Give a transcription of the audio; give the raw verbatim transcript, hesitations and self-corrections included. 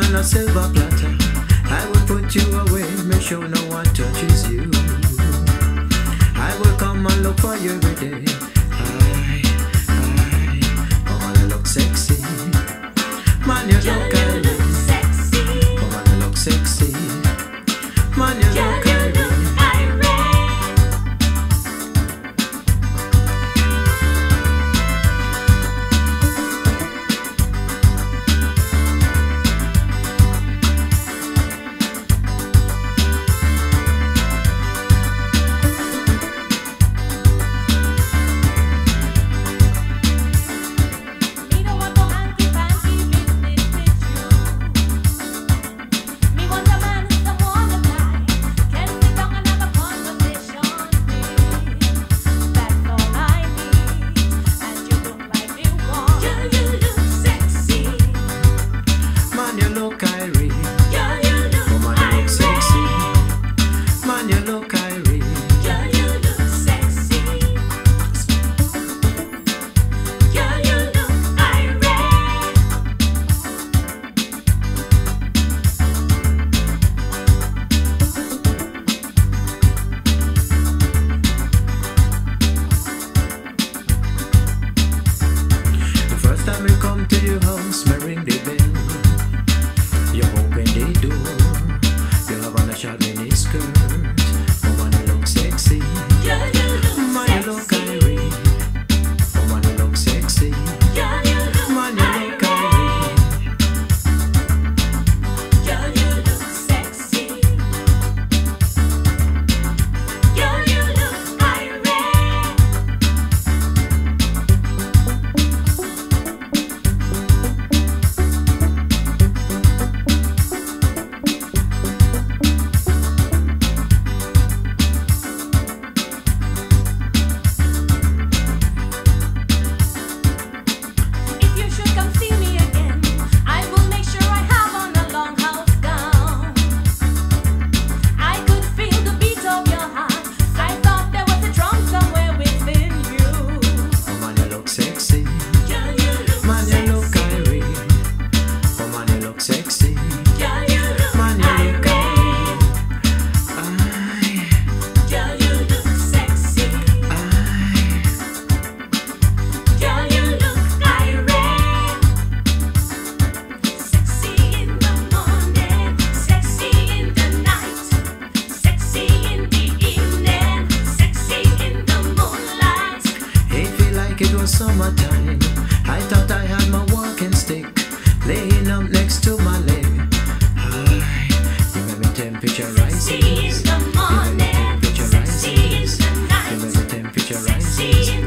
on a silver platter. I will put you away, make sure no one touches you. I will come and look for you every day. I, I, come on, you look sexy. Man, you look Irene. Come on, you look sexy. Man, you look Irene. To your house, me ring the bell. You open the door. You have on a short mini skirt. Woman, you look sexy. Girl, you look Man, sexy. you look Irene. Woman, you look sexy. Girl, you look Man, you look Irene. Girl, you look sexy. Girl, you look Sexy. Girl, you look Man, you look Irene. Girl, you look sexy. Girl, you look Irene. Sexy in the morning, sexy in the night, sexy in the evening, sexy in the moonlight. It feel like it was summertime. I thought I had my walking stick laying up next to my leg. Hi, you made me temperature rises. Sexy in the morning, temperature sexy in rises. the night, You made me temperature sexy rises. in